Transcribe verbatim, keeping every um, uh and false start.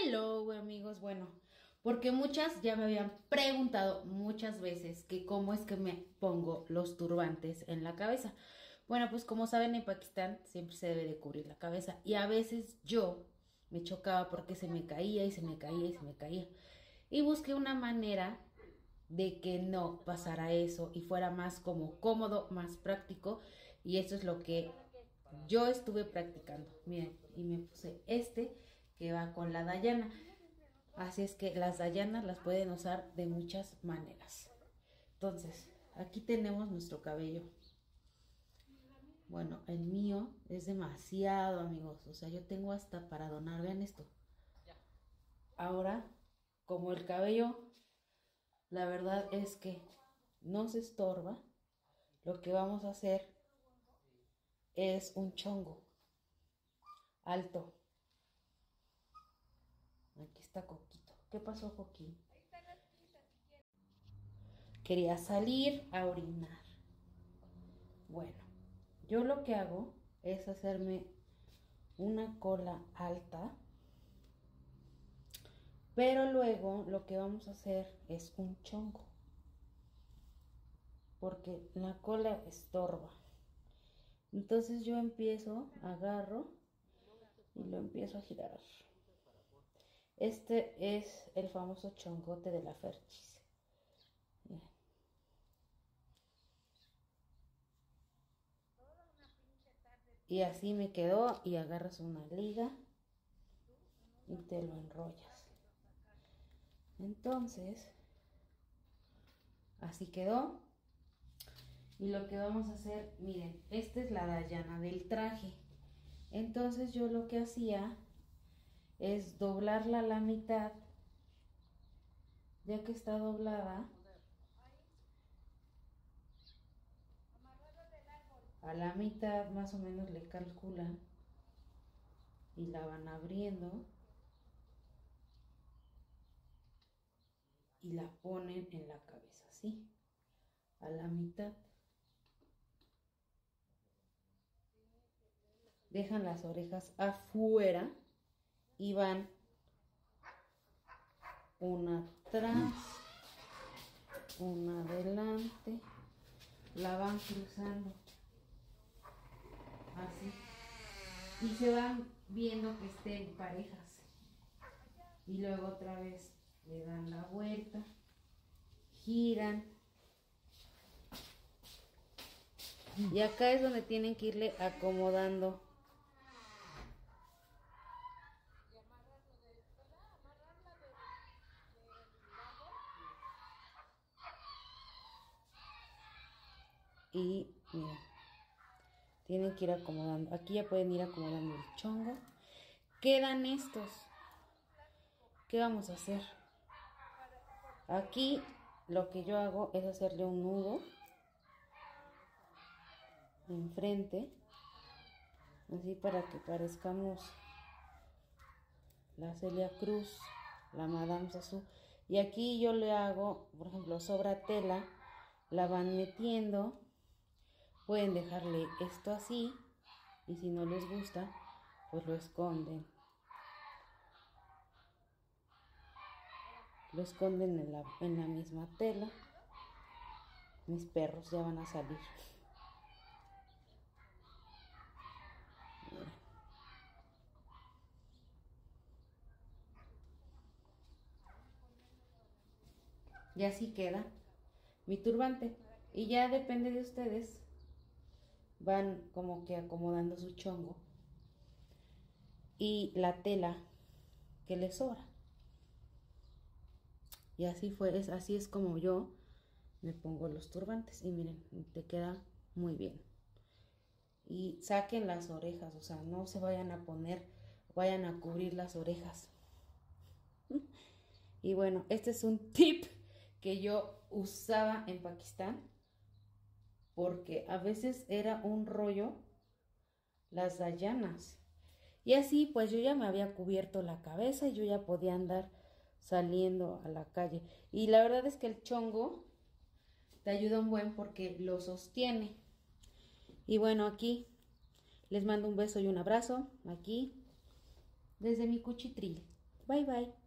Hello amigos, bueno, porque muchas ya me habían preguntado muchas veces que cómo es que me pongo los turbantes en la cabeza. Bueno, pues como saben, en Pakistán siempre se debe de cubrir la cabeza y a veces yo me chocaba porque se me caía y se me caía y se me caía. Y busqué una manera de que no pasara eso y fuera más como cómodo, más práctico, y eso es lo que yo estuve practicando. Miren, y me puse este que va con la Dayana. Así es que las Dayanas las pueden usar de muchas maneras. Entonces, aquí tenemos nuestro cabello. Bueno, el mío es demasiado, amigos. O sea, yo tengo hasta para donar. Vean esto. Ahora, como el cabello, la verdad es que no se estorba, lo que vamos a hacer es un chongo alto. Aquí está Coquito. ¿Qué pasó, Coquín? Quería salir a orinar. Bueno, yo lo que hago es hacerme una cola alta, pero luego lo que vamos a hacer es un chongo, porque la cola estorba. Entonces yo empiezo, agarro y lo empiezo a girar. Este es el famoso chongote de la Ferchis. Miren. Y así me quedó, y agarras una liga y te lo enrollas. Entonces, así quedó. Y lo que vamos a hacer, miren, esta es la Dayana del traje. Entonces yo lo que hacía es doblarla a la mitad. Ya que está doblada, a la mitad más o menos le calculan y la van abriendo y la ponen en la cabeza, así, a la mitad. Dejan las orejas afuera y van una atrás, una adelante, la van cruzando así y se van viendo que estén parejas, y luego otra vez le dan la vuelta, giran, y acá es donde tienen que irle acomodando. Y miren, tienen que ir acomodando. Aquí ya pueden ir acomodando el chongo. Quedan estos. ¿Qué vamos a hacer? Aquí lo que yo hago es hacerle un nudo enfrente, así para que parezcamos la Celia Cruz, la Madame Sassou. Y aquí yo le hago, por ejemplo, sobra tela, la van metiendo. Pueden dejarle esto así, y si no les gusta, pues lo esconden. Lo esconden en la, en la misma tela. Mis perros ya van a salir. Miren. Y así queda mi turbante. Y ya depende de ustedes. Van como que acomodando su chongo y la tela que les sobra. Y así fue, es, así es como yo me pongo los turbantes. Y miren, te queda muy bien. Y saquen las orejas, o sea, no se vayan a poner, vayan a cubrir las orejas. Y bueno, este es un tip que yo usaba en Pakistán, porque a veces era un rollo las Dayanas. Y así pues yo ya me había cubierto la cabeza y yo ya podía andar saliendo a la calle. Y la verdad es que el chongo te ayuda un buen porque lo sostiene. Y bueno, aquí les mando un beso y un abrazo, aquí, desde mi cuchitril. Bye bye.